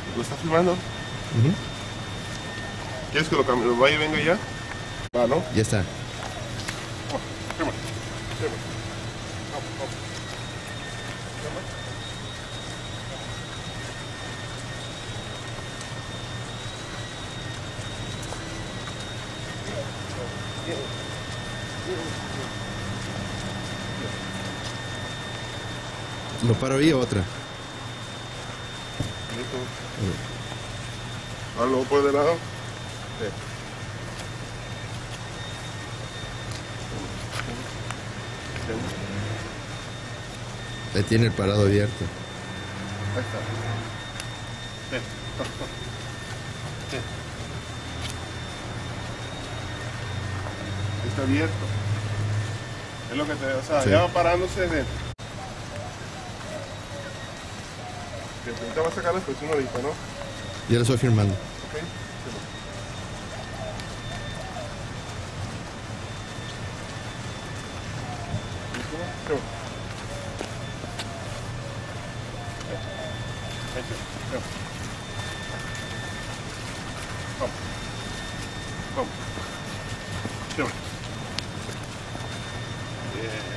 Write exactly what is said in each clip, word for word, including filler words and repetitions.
¿Lo está filmando? Uh-huh. ¿Quieres que lo, cambie, lo vaya y venga ya? Va, ¿no? Ya está. Oh, Sherman, Sherman. Vamos, vamos. Sherman. ¿Lo paro ahí o otra? Listo. Ahora luego por de lado. Sí. Ahí tiene el parado abierto. Ahí está. Sí. Sí. Está abierto. Es lo que te... O sea, Sí. ya va parándose de... Que ahorita va a sacar la expresión ahorita, ¿no? Ya lo estoy firmando. Ok. ¿Listo? Sí. Ahí sí. Sí. Vamos. Vamos. Sí. Bien.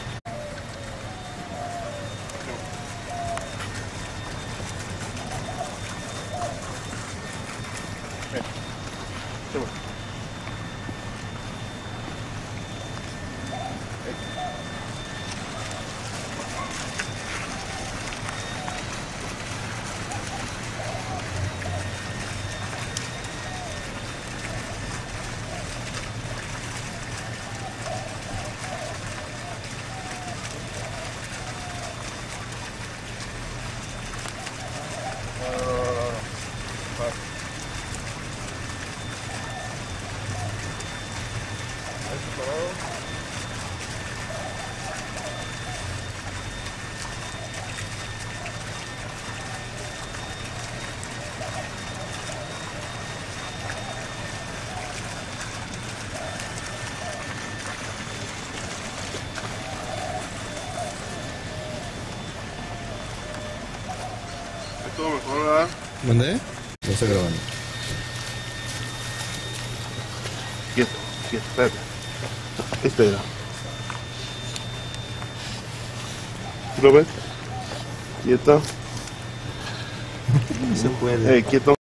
Sherman. Todo mejor, ¿verdad? ¿Mandé? Lo estoy grabando. Quieto, quieto, espérate. Espera. ¿Lo ves? Quieto. No se puede. Eh, quieto.